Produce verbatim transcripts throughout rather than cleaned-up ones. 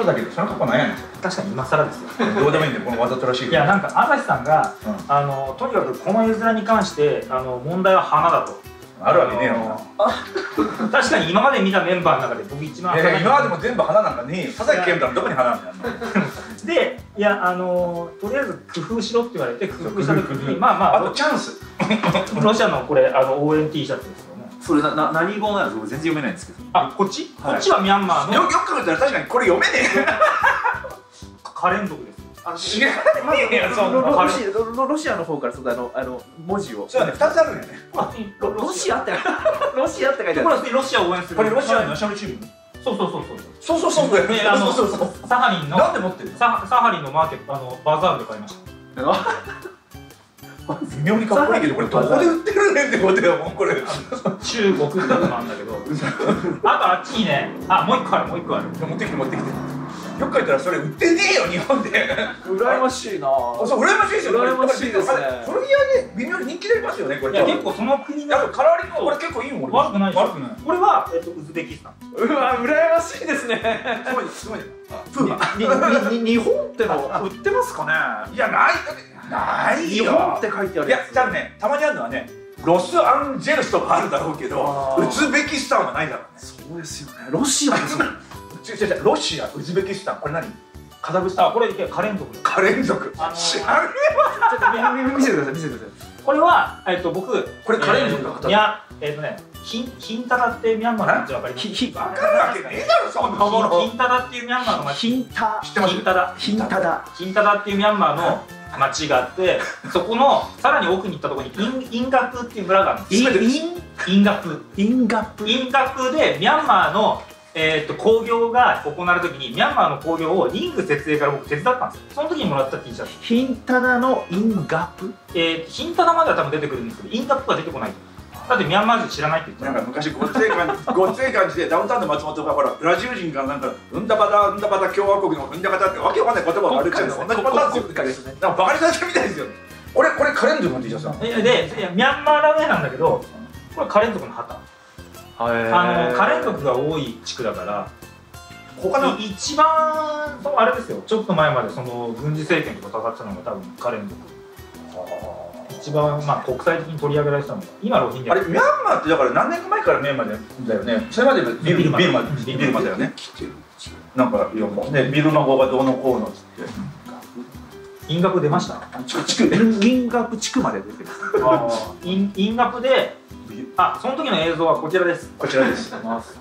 そうだけど、その格好なんやねん。 確かに今更ですよ。 どうでもいいんだよ、このわざとらしい。 いや、なんか朝日さんが、あのとにかくこの絵面に関してあの問題は花だと。 あるわけねえよ。 確かに今まで見たメンバーの中で僕一番。 いや、今までも全部花なんかねえよ。佐々木健太のどこに花なんだよ。 で、いや、あのとりあえず工夫しろって言われて工夫した時に、まあまあ、 あとチャンス。 ロシアのこれあの応援 T シャツですよね。 それなな何語なんですか？僕全然読めないんですけど。 あ、こっち？こっちはミャンマーの。 よく考えたら確かにこれ読めねえ。 カレン族です。 知らねえよ、そんな。 ロシアの方からそのあのあの文字を。 そうだね、二つあるんやね。 ロシアってロシアって書いてある。 これロシアを応援する。 これロシアのナショナルチーム。 そうそうそうそう。 そうそうそう。 あのサハリンの。 なんで持ってるの？ サハリンのマーケット、あのバザールで買いました。 微妙にかっこいいけど、これどこで売ってるねんってことよ、もうこれ。 中国ってことなんだけど。あとあっちにね、あ、もう一個ある、もう一個ある。 持ってきて持ってきて。よく書いたらそれ売ってねえよ、日本で。 羨ましいな。 そう、羨ましいですよ。 羨ましいですね。 それいやね、微妙に人気出ますよね、これ。 いや、結構その国の。 あとカラーリングこれ結構いいもん。 悪くない。 悪くない。 これはえっとウズベキスタン。 うわ、羨ましいですね。 すごいすごい。プーマ。 に日本っての売ってますかね。 いや、ない。ない日本って書いてある。 いや、じゃあね、たまにあるのはね、ロスアンジェルスとかあるだろうけど、ウズベキスタンはないだろうね。 そうですよね。ロシアですもん。 違う違う違う、ロシア、ウズベキスタン、これ何？カザフスタン。 あ、これカレン族。 カレン族。知らねちょっと見せてください、見せてください。 これはえっと僕これカレン族の方。 いや、えっとね、ヒンヒンタダってミャンマーの町わかります？ ひわかるわけねえだろ、そんなもの。 ヒンタダっていうミャンマーの町。 ヒンタ。 知ってます？ ヒンタダ。 ヒンタダ。 ヒンタダっていうミャンマーの町があって、そこのさらに奥に行ったところにインインガプっていう村があるんです。 インインガプ。 インガプ。 インガプでミャンマーのえー、と興行が行われるときにミャンマーの興行をリング設営から僕手伝ったんですよ。その時にもらった T シャツ。 ヒンタダのインガプ、 えー、ヒンタダまでは多分出てくるんですけど、インガプが出てこない。だってミャンマー人知らないって言ってた。 なんか昔ごっつい感じごっつい感じでダウンタウンの松本がほらブラジル人がなんかうんだばだうんだばだ共和国のうんだばだってわけわかんない言葉があるっちゃうの。同じパターンですよ。なんかバカにされてるみたいですよ。これこれカレン族の T シャツなの。 ででミャンマーラメなんだけど、これカレン族の旗。あのカレン族が多い地区だから。他の一番あれですよ、ちょっと前までその軍事政権と戦ってたのが多分カレン族。一番まあ国際的に取り上げられてたのが今ロヒンギャ。 あれミャンマーってだから何年か前からミャンマーだよね。それまでビルマビルマビルマだよね。なんかいやもうねビルマ語がどうのこうのっつって。 インガプ出ました？ 地区インガプ地区まで出てる。 インインガプで、あ、その時の映像はこちらです。 こちらです。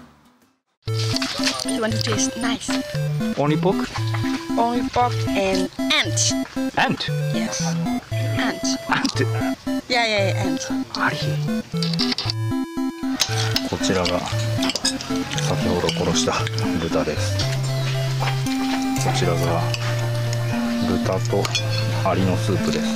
You want to taste nice? Only pork? Only pork and ant. Ant? Yes. Ant. Ant? Yeah, yeah, yeah, ant. あり。こちらが先ほど殺した豚です。こちらが豚とアリのスープです。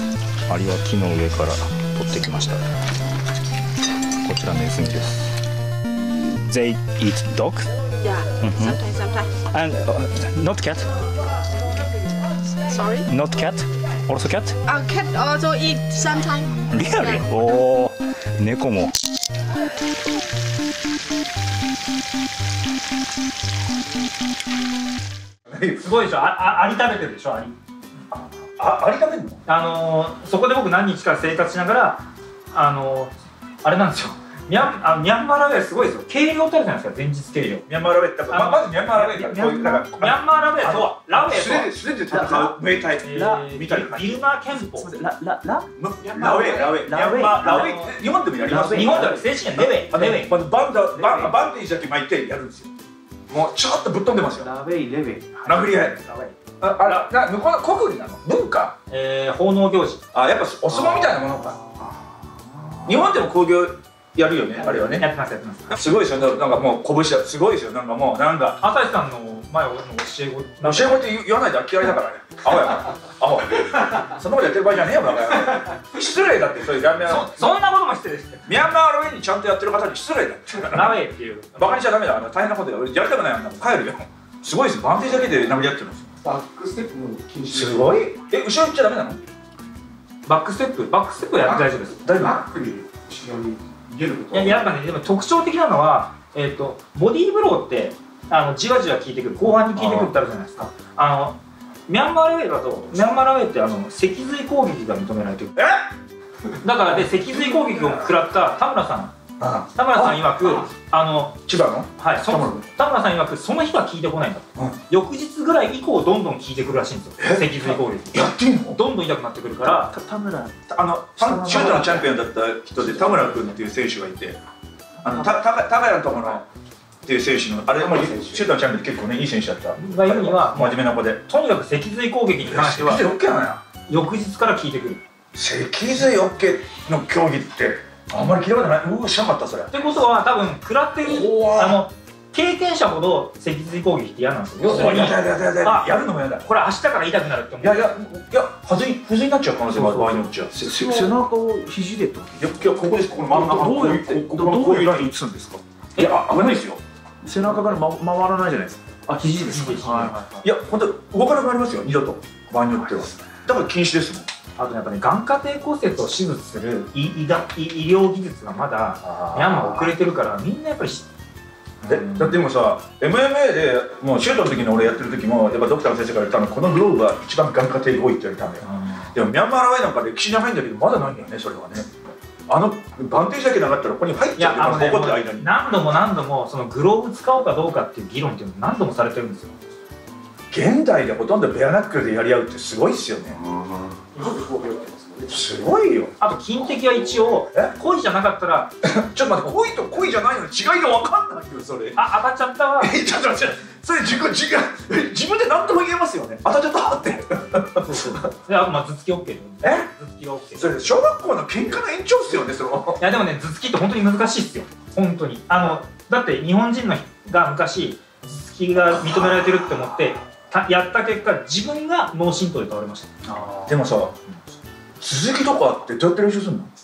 アリは木の上から取ってきました。こちらネズミです。They eat dog? Yeah, sometimes, sometimes. And uh, not cat? Sorry? Not cat? Also cat? Uh, cat also eat sometimes. Really? おー、猫も。 すごいでしょ。ああアリ食べてるでしょ、アリ。 あ、アリ食べるの？ あのー、そこで僕何日か生活しながら、あのー、あれなんですよ。ミャンあミャンマーラウェイすごいですよ。計量ってあるじゃないですか、前日計量。 ミャンマーラウェイってままずミャンマーラウェイからミャンマーラウェイとはラウェイとは素手で戦うムエタイみたいな。 ビルマー憲法。 ララララウェイラウェイラウェイラウェイ日本でもやります。 日本では正式にレウェイレウェイ。 バンダバンバンテージだけ巻いてやるんですよ。もうちょっとぶっ飛んでますよ。 ラウェイレウェイ。 殴り合い。ああら向こうの国技なの？文化？ ええ奉納行事。 あやっぱお相撲みたいなものか。日本でも興行やるよね、あれはね。 やってますやってます。 すごいですよ、なんかもう拳はすごいですよ、なんかもうなんか。 朝日さんの前の教え子。 教え子って言わないで嫌いだからね。アホやから。アホ。そんなことやってる場合じゃねえよ、バカ。失礼だって、そういうミャンマー。 そんなことも失礼です。 ミャンマーラウェイにちゃんとやってる方に失礼だって。 ラウェイっていう。 バカにしちゃダメだ、大変なことだよ。やりたくないあんなの帰るよ。すごいです、バンテージだけで殴り合ってるんですよ。 バックステップも禁止。 すごい。え、後ろ行っちゃダメなの？ バックステップ、バックステップやって大丈夫です。 大丈夫。 バックに後ろに逃げること。 いや、やっぱね、でも特徴的なのは、えっとボディーブローってあのじわじわ効いてくる、後半に効いてくるってあるじゃないですか。あのミャンマーラウェイだと、ミャンマーラウェイってあの脊髄攻撃が認められてる。 えだからで脊髄攻撃を食らった田村さん、 あ田村さん曰く、あの千葉のはい、その田村さん曰くその日は効いてこないんだと、翌日ぐらい以降どんどん効いてくるらしいんですよ、脊髄攻撃。 やってんの？ どんどん痛くなってくるから。 田村あのシュートのチャンピオンだった人で田村君っていう選手がいて、あのたた高谷のところっていう選手のあれもシュートのチャンピオンって結構ねいい選手だった。 が言うには真面目な子で、 とにかく脊髄攻撃に関しては脊髄 OK なのよ。 翌日から効いてくる。 脊髄 OK の競技ってあんまり聞いたことない。うわ知らなかったそれ。 ってことは多分食らってるあの経験者ほど脊髄攻撃って嫌なんですよ。要するにやだやだやだやだ、やるのもやだ。 これ明日から痛くなるって思う。 いやいやいや、はずい不随になっちゃう可能性がある場合によっちゃう。 背中を肘でってこといやいやここです。この真ん中どうやってこどここういうライン打つんですか？ いや危ないですよ。 背中からま回らないじゃないですか。あ、肘ですか？ いや本当動かなくなりますよ二度と、場合によっては。だから禁止ですもん。 あとやっぱね、眼下底骨折を手術する医医が医医療技術がまだミャンマー遅れてるから、みんなやっぱりえだってでもさ エムエムエー でもうシュートの時に俺やってる時もやっぱドクターの先生から言ったのこのグローブが一番眼下底が多いって言われたんだよ。でもミャンマーラウェイなんか歴史長いんだけどまだないんだよねそれはね。あのバンテージだけなかったらここに入っちゃうよ。ここって間に何度も何度もそのグローブ使おうかどうかっていう議論っていうの何度もされてるんですよ。 現代でほとんどベアナックルでやり合うってすごいっすよね。すごいよ。 あと金的は一応恋じゃなかったらちょっと待って、恋と恋じゃないのに違いが分かんないよそれ。 あ、当たっちゃったわ。 えちょっと待って、それ自分自分自分で何とも言えますよね。当たっちゃったって。 そうそう。で、あとまあ頭突き OK。 え？ 頭突きが OK。 それ小学校の喧嘩の延長っすよねその。 いやでもね、頭突きって本当に難しいっすよ。本当に。あのだって日本人のが昔頭突きが認められてるって思ってやった結果自分が脳震盪で倒れました。 でもさ、続きとかってどうやって練習するの？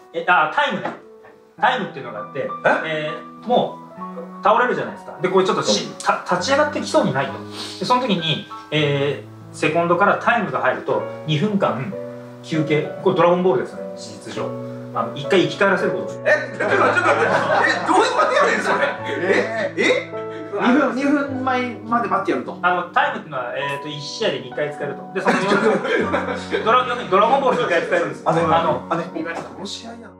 えあタイムねタイムっていうのがあってえー、もう倒れるじゃないですか。でこれちょっとした立ち上がってきそうにないと。でその時に、えー、セコンドからタイムが入るとにふんかん休憩。これドラゴンボールですよね事実上。あの一回生き返らせることです。 えちょっと待ってちょっと待ってえどういうことやねんそれええにふんにふんまえまで待ってやると。 あのタイムっていうのは、えー、といち試合でにかい使えると。でそのドラドラゴンボールにかい使えるんです。 あのあのあの殺し合いやん